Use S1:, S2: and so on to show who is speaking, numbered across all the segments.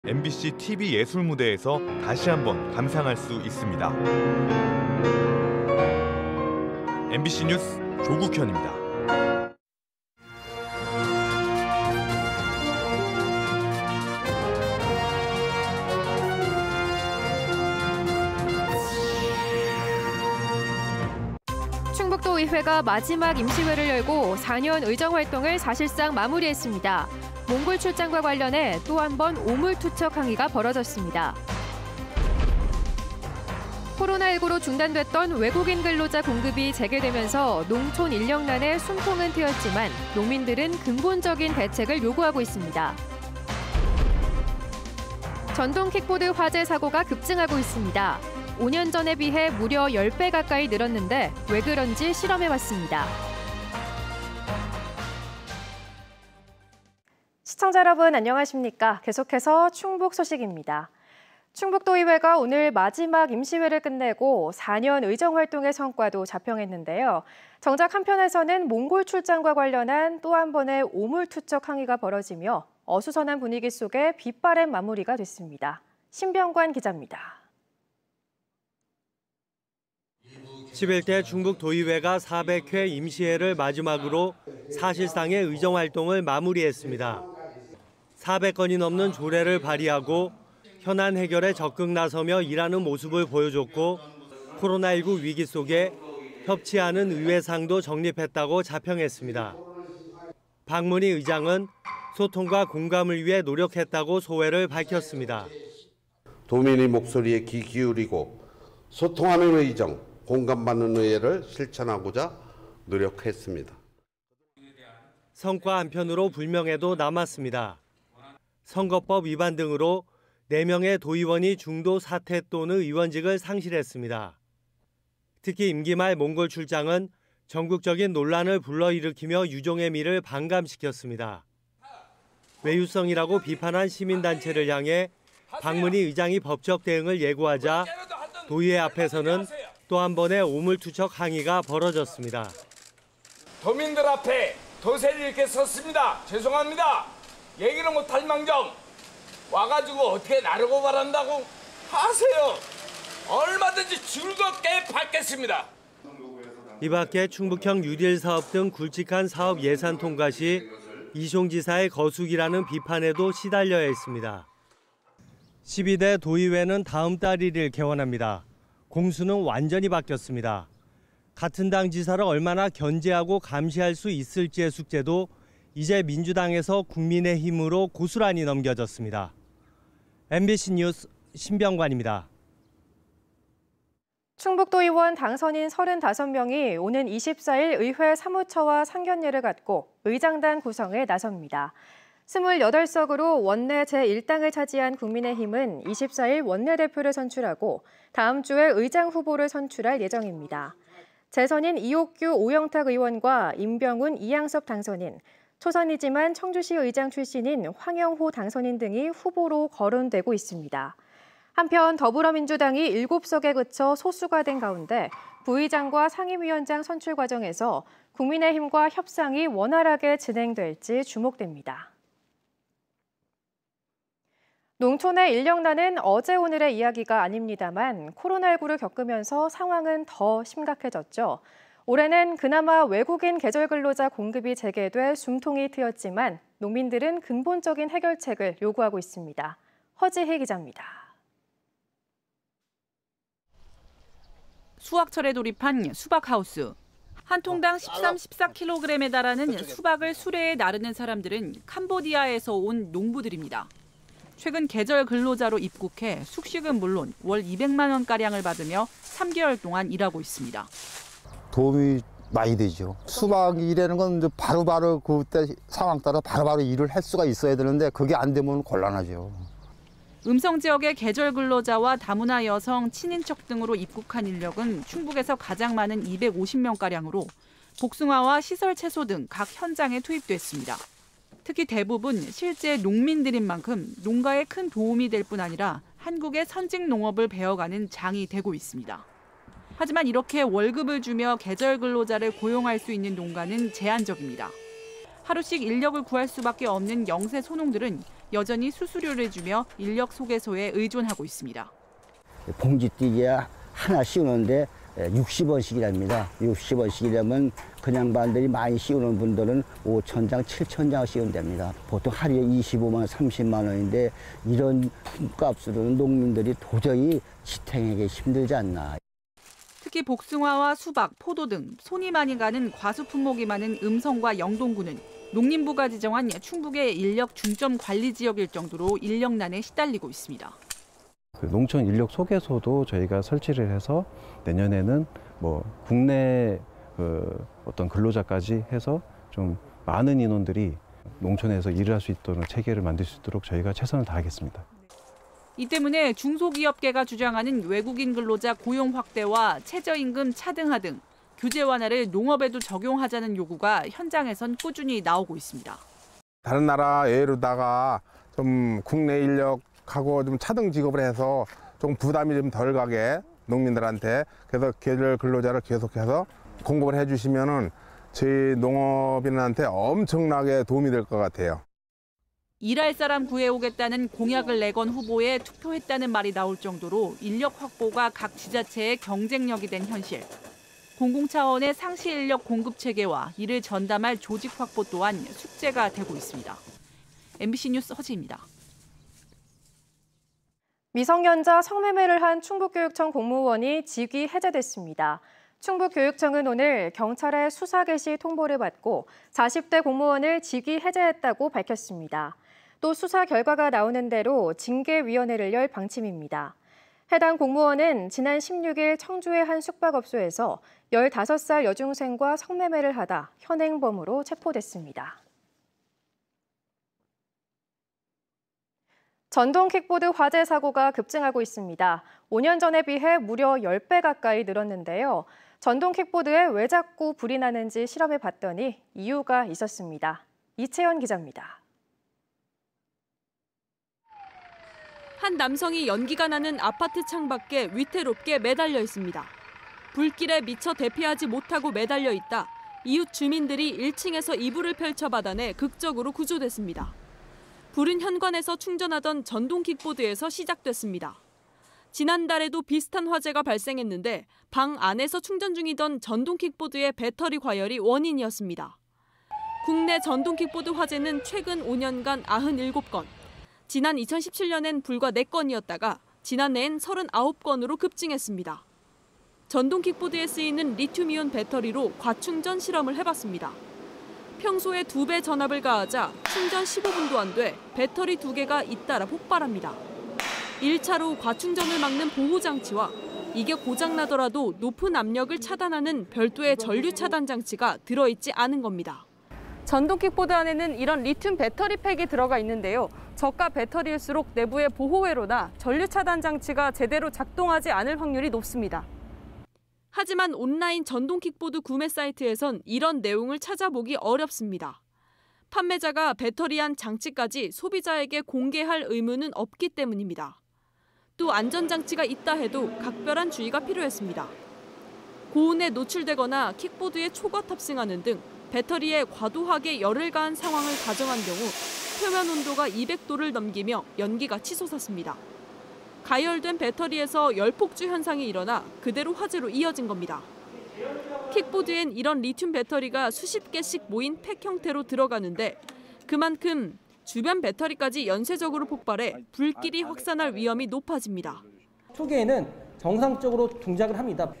S1: MBC TV 예술무대에서 다시 한번 감상할 수 있습니다. MBC 뉴스 조국현입니다.
S2: 충북도의회가 마지막 임시회를 열고 4년 의정활동을 사실상 마무리했습니다. 몽골 출장과 관련해 또 한 번 오물투척 항의가 벌어졌습니다. 코로나19로 중단됐던 외국인 근로자 공급이 재개되면서 농촌 인력난에 숨통은 트였지만 농민들은 근본적인 대책을 요구하고 있습니다. 전동 킥보드 화재 사고가 급증하고 있습니다. 5년 전에 비해 무려 10배 가까이 늘었는데 왜 그런지 실험해봤습니다. 시청자 여러분 안녕하십니까? 계속해서 충북 소식입니다. 충북도의회가 오늘 마지막 임시회를 끝내고 4년 의정활동의 성과도 자평했는데요. 정작 한편에서는 몽골 출장과 관련한 또 한 번의 오물투척 항의가 벌어지며 어수선한 분위기 속에 빗바람 마무리가 됐습니다. 신병관 기자입니다.
S3: 11대 충북도의회가 400회 임시회를 마지막으로 사실상의 의정활동을 마무리했습니다. 400건이 넘는 조례를 발의하고 현안 해결에 적극 나서며 일하는 모습을 보여줬고 코로나19 위기 속에 협치하는 의회상도 정립했다고 자평했습니다. 박문희 의장은 소통과 공감을 위해 노력했다고 소회를 밝혔습니다.
S4: 도민의 목소리에 귀 기울이고 소통하는 의정, 공감받는 의회를 실천하고자 노력했습니다.
S3: 성과 한편으로 불명예도 남았습니다. 선거법 위반 등으로 4명의 도의원이 중도 사퇴 또는 의원직을 상실했습니다. 특히 임기 말 몽골 출장은 전국적인 논란을 불러일으키며 유종의 미를 반감시켰습니다. 외유성이라고 비판한 시민단체를 향해 박문희 의장이 법적 대응을 예고하자 도의회 앞에서는 또 한 번의 오물투척 항의가 벌어졌습니다.
S5: 도민들 앞에 도세를 이렇게 섰습니다. 죄송합니다. 얘기를 못할 망정 와가지고 어떻게 나르고 말한다고 하세요. 얼마든지 즐겁게 받겠습니다.
S3: 이 밖에 충북형 뉴딜 사업 등 굵직한 사업 예산 통과 시 이송 지사의 거수기라는 비판에도 시달려야 했습니다. 12대 도의회는 다음 달 1일 개원합니다. 공수는 완전히 바뀌었습니다. 같은 당 지사를 얼마나 견제하고 감시할 수 있을지의 숙제도 이제 민주당에서 국민의힘으로 고스란히 넘겨졌습니다. MBC 뉴스 신병관입니다.
S2: 충북도의원 당선인 35명이 오는 24일 의회 사무처와 상견례를 갖고 의장단 구성에 나섭니다. 28석으로 원내 제1당을 차지한 국민의힘은 24일 원내대표를 선출하고 다음 주에 의장 후보를 선출할 예정입니다. 재선인 이옥규 오영탁 의원과 임병훈 이양섭 당선인, 초선이지만 청주시 의장 출신인 황영호 당선인 등이 후보로 거론되고 있습니다. 한편 더불어민주당이 7석에 그쳐 소수가 된 가운데 부의장과 상임위원장 선출 과정에서 국민의힘과 협상이 원활하게 진행될지 주목됩니다. 농촌의 인력난은 어제 오늘의 이야기가 아닙니다만 코로나19를 겪으면서 상황은 더 심각해졌죠. 올해는 그나마 외국인 계절 근로자 공급이 재개돼 숨통이 트였지만 농민들은 근본적인 해결책을 요구하고 있습니다. 허지희 기자입니다.
S6: 수확철에 돌입한 수박하우스. 한 통당 13, 14kg에 달하는 수박을 수레에 나르는 사람들은 캄보디아에서 온 농부들입니다. 최근 계절 근로자로 입국해 숙식은 물론 월 200만 원가량을 받으며 3개월 동안 일하고 있습니다.
S7: 도움이 많이 되죠. 수박 일하는 건 바로바로 그때 상황 따라 바로바로 일을 할 수가 있어야 되는데 그게 안 되면 곤란하죠.
S6: 음성 지역의 계절 근로자와 다문화 여성, 친인척 등으로 입국한 인력은 충북에서 가장 많은 250명가량으로 복숭아와 시설 채소 등 각 현장에 투입됐습니다. 특히 대부분 실제 농민들인 만큼 농가에 큰 도움이 될 뿐 아니라 한국의 선직 농업을 배워가는 장이 되고 있습니다. 하지만 이렇게 월급을 주며 계절 근로자를 고용할 수 있는 농가는 제한적입니다. 하루씩 인력을 구할 수밖에 없는 영세 소농들은 여전히 수수료를 주며 인력 소개소에 의존하고 있습니다.
S8: 봉지띠게 하나 씌우는데 60원씩이랍니다. 60원씩이라면 그냥 반들이 많이 씌우는 분들은 5,000장, 7,000장 씌우면 됩니다. 보통 하루에 25만 원, 30만 원인데 이런 품값으로는 농민들이 도저히 지탱하기 힘들지 않나.
S6: 특히 복숭아와 수박, 포도 등 손이 많이 가는 과수 품목이 많은 음성과 영동구는 농림부가 지정한 충북의 인력 중점 관리 지역일 정도로 인력난에 시달리고 있습니다.
S9: 농촌 인력 소개소도 저희가 설치를 해서 내년에는 국내 어떤 근로자까지 해서 좀 많은 인원들이 농촌에서 일을 할 수 있도록 체계를 만들 수 있도록 저희가 최선을 다하겠습니다.
S6: 이 때문에 중소기업계가 주장하는 외국인 근로자 고용 확대와 최저임금 차등화 등 규제 완화를 농업에도 적용하자는 요구가 현장에선 꾸준히 나오고 있습니다.
S10: 다른 나라 예로다가 좀 국내 인력하고 좀 차등 지급을 해서 좀 부담이 좀 덜 가게 농민들한테 그래서 계절 근로자를 계속해서 공급을 해주시면은 저희 농업인한테 엄청나게 도움이 될 것 같아요.
S6: 일할 사람 구해오겠다는 공약을 내건 후보에 투표했다는 말이 나올 정도로 인력 확보가 각 지자체의 경쟁력이 된 현실. 공공 차원의 상시 인력 공급 체계와 이를 전담할 조직 확보 또한 숙제가 되고 있습니다. MBC 뉴스 허지입니다.
S2: 미성년자 성매매를 한 충북교육청 공무원이 직위 해제됐습니다. 충북교육청은 오늘 경찰의 수사 개시 통보를 받고 40대 공무원을 직위 해제했다고 밝혔습니다. 또 수사 결과가 나오는 대로 징계위원회를 열 방침입니다. 해당 공무원은 지난 16일 청주의 한 숙박업소에서 15살 여중생과 성매매를 하다 현행범으로 체포됐습니다. 전동 킥보드 화재 사고가 급증하고 있습니다. 5년 전에 비해 무려 10배 가까이 늘었는데요. 전동 킥보드에 왜 자꾸 불이 나는지 실험해 봤더니 이유가 있었습니다. 이채연 기자입니다.
S11: 한 남성이 연기가 나는 아파트 창밖에 위태롭게 매달려 있습니다. 불길에 미처 대피하지 못하고 매달려 있다 이웃 주민들이 1층에서 이불을 펼쳐 받아내 극적으로 구조됐습니다. 불은 현관에서 충전하던 전동 킥보드에서 시작됐습니다. 지난달에도 비슷한 화재가 발생했는데 방 안에서 충전 중이던 전동 킥보드의 배터리 과열이 원인이었습니다. 국내 전동 킥보드 화재는 최근 5년간 97건, 지난 2017년엔 불과 4건이었다가 지난해엔 39건으로 급증했습니다. 전동 킥보드에 쓰이는 리튬이온 배터리로 과충전 실험을 해봤습니다. 평소에 2배 전압을 가하자 충전 15분도 안 돼 배터리 2개가 잇따라 폭발합니다. 1차로 과충전을 막는 보호장치와 이게 고장나더라도 높은 압력을 차단하는 별도의 전류 차단 장치가 들어있지 않은 겁니다.
S12: 전동 킥보드 안에는 이런 리튬 배터리 팩이 들어가 있는데요. 저가 배터리일수록 내부의 보호회로나 전류 차단 장치가 제대로 작동하지 않을 확률이 높습니다.
S11: 하지만 온라인 전동 킥보드 구매 사이트에선 이런 내용을 찾아보기 어렵습니다. 판매자가 배터리 안 장치까지 소비자에게 공개할 의무는 없기 때문입니다. 또 안전장치가 있다 해도 각별한 주의가 필요했습니다. 고온에 노출되거나 킥보드에 초과 탑승하는 등 배터리에 과도하게 열을 가한 상황을 가정한 경우 표면 온도가 200도를 넘기며 연기가 치솟았습니다. 가열된 배터리에서 열폭주 현상이 일어나 그대로 화재로 이어진 겁니다. 킥보드엔 이런 리튬 배터리가 수십 개씩 모인 팩 형태로 들어가는데 그만큼 주변 배터리까지 연쇄적으로 폭발해 불길이 확산할 위험이 높아집니다.
S13: 초기에는 정상적으로 동작을 합니다.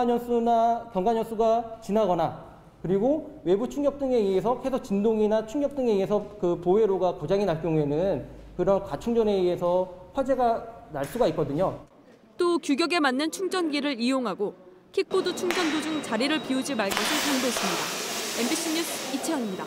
S13: 경관연수가 지나거나 그리고 외부 충격 등에 의해서 해서 진동이나 충격 등에 의해서 그 보회로가 고장이 날 경우에는 그런 과충전에 의해서 화재가 날 수가 있거든요.
S11: 또 규격에 맞는 충전기를 이용하고 킥보드 충전 도중 자리를 비우지 말 것을 당부했습니다. MBC 뉴스 이채연입니다.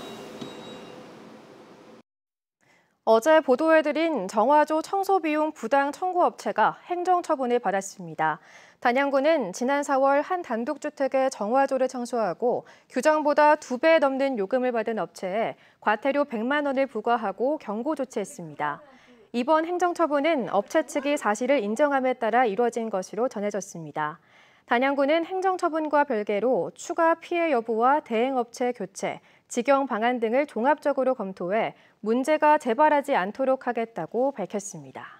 S2: 어제 보도해드린 정화조 청소비용 부당 청구업체가 행정처분을 받았습니다. 단양구는 지난 4월 한 단독주택에 정화조를 청소하고 규정보다 2배 넘는 요금을 받은 업체에 과태료 100만 원을 부과하고 경고 조치했습니다. 이번 행정처분은 업체 측이 사실을 인정함에 따라 이루어진 것으로 전해졌습니다. 단양구는 행정처분과 별개로 추가 피해 여부와 대행업체 교체, 직영 방안 등을 종합적으로 검토해 문제가 재발하지 않도록 하겠다고 밝혔습니다.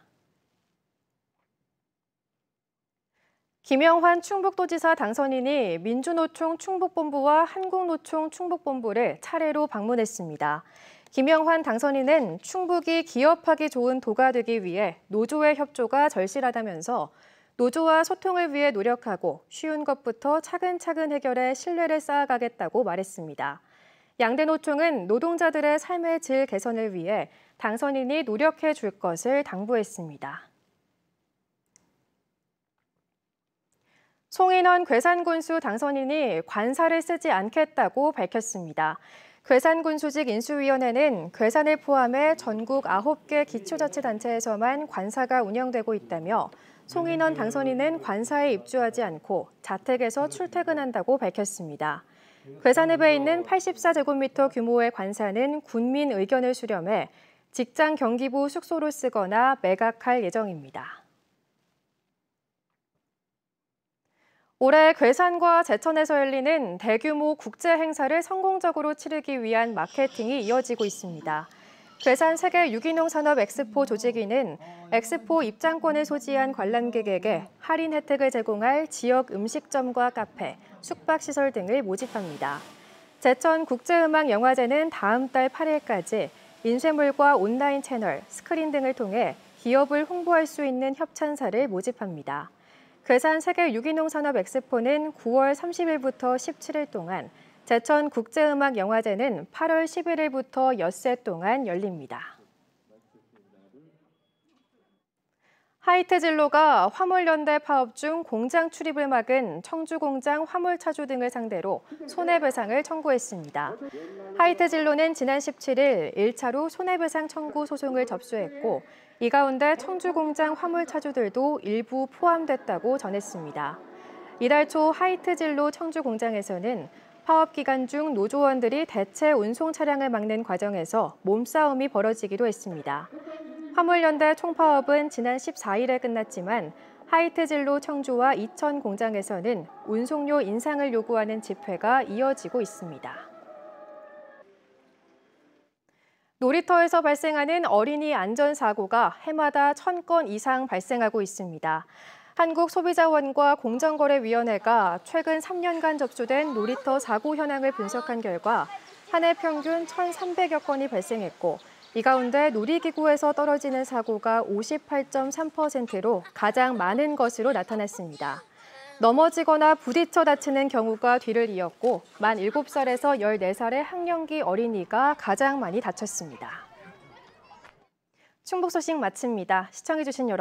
S2: 김영환 충북도지사 당선인이 민주노총 충북본부와 한국노총 충북본부를 차례로 방문했습니다. 김영환 당선인은 충북이 기업하기 좋은 도가 되기 위해 노조의 협조가 절실하다면서 노조와 소통을 위해 노력하고 쉬운 것부터 차근차근 해결해 신뢰를 쌓아가겠다고 말했습니다. 양대 노총은 노동자들의 삶의 질 개선을 위해 당선인이 노력해 줄 것을 당부했습니다. 송인원 괴산군수 당선인이 관사를 쓰지 않겠다고 밝혔습니다. 괴산군수직 인수위원회는 괴산을 포함해 전국 9개 기초자치단체에서만 관사가 운영되고 있다며 송인원 당선인은 관사에 입주하지 않고 자택에서 출퇴근한다고 밝혔습니다. 괴산읍에 있는 84제곱미터 규모의 관사는 군민 의견을 수렴해 직장 경기부 숙소로 쓰거나 매각할 예정입니다. 올해 괴산과 제천에서 열리는 대규모 국제 행사를 성공적으로 치르기 위한 마케팅이 이어지고 있습니다. 괴산 세계 유기농 산업 엑스포 조직위는 엑스포 입장권을 소지한 관람객에게 할인 혜택을 제공할 지역 음식점과 카페, 숙박시설 등을 모집합니다. 제천 국제음악영화제는 다음 달 8일까지 인쇄물과 온라인 채널, 스크린 등을 통해 기업을 홍보할 수 있는 협찬사를 모집합니다. 괴산 세계 유기농 산업 엑스포는 9월 30일부터 17일 동안, 제천 국제음악영화제는 8월 11일부터 엿새 동안 열립니다. 하이트진로가 화물연대 파업 중 공장 출입을 막은 청주공장 화물차주 등을 상대로 손해배상을 청구했습니다. 하이트진로는 지난 17일 1차로 손해배상 청구 소송을 접수했고, 이 가운데 청주공장 화물차주들도 일부 포함됐다고 전했습니다. 이달 초 하이트진로 청주공장에서는 파업 기간 중 노조원들이 대체 운송 차량을 막는 과정에서 몸싸움이 벌어지기도 했습니다. 화물연대 총파업은 지난 14일에 끝났지만 하이트진로 청주와 이천 공장에서는 운송료 인상을 요구하는 집회가 이어지고 있습니다. 놀이터에서 발생하는 어린이 안전사고가 해마다 1000건 이상 발생하고 있습니다. 한국소비자원과 공정거래위원회가 최근 3년간 접수된 놀이터 사고 현황을 분석한 결과 한 해 평균 1,300여 건이 발생했고, 이 가운데 놀이기구에서 떨어지는 사고가 58.3%로 가장 많은 것으로 나타났습니다. 넘어지거나 부딪혀 다치는 경우가 뒤를 이었고, 만 7살에서 14살의 학령기 어린이가 가장 많이 다쳤습니다. 충북 소식 마칩니다. 시청해주신 여러분